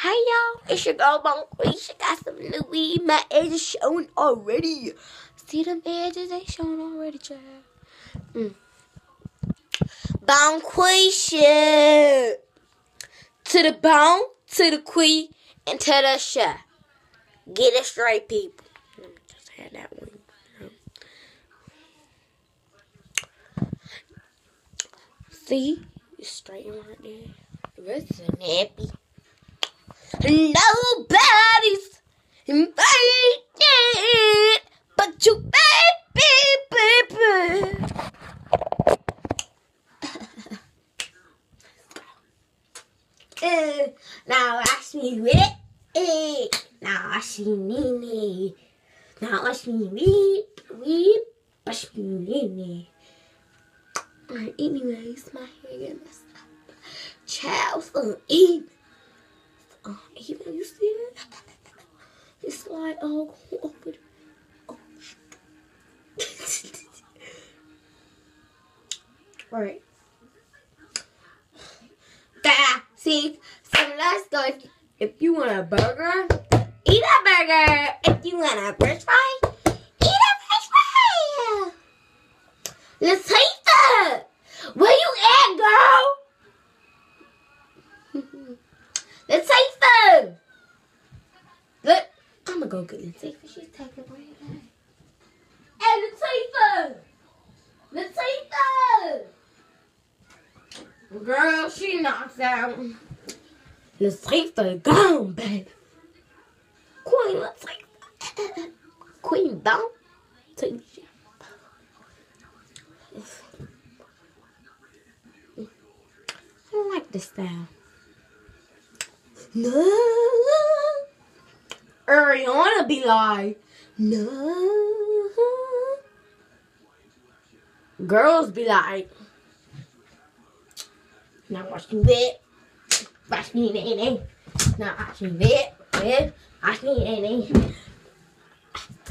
Hey y'all, it's your girl Bonquisha. Got some new weed. My edges showing already. See them edges? They showing already, child. Bonquisha. To the bone, to the queen, and to the shot. Get it straight, people. Let me just have that one. See? It's straight right there. The rest is nappy. Nobody's invited but you, baby. Now watch me with it. Now watch me Nene. Now watch me weep. Watch me Nene. Alright, anyways, my hair getting messed up. Child, so even. Even, you see it? It's like, oh, open. Oh. Alright. See, so let's go. If you want a burger, eat a burger. If you want a french fry, eat a french fry. Let's taste it. Where you at, girl? Let's taste it. Look, I'm gonna go get Latifah. She's taking right now. Hey, Latifah. Latifah. Girl, she knocks out. Latifah gone, baby. Queen Latifah. Queen don't. I don't like this style. No. Ariana be like, no. Girls be like, now watch me bit. Watch me Nene. Now watch me bit. Watch me Nene.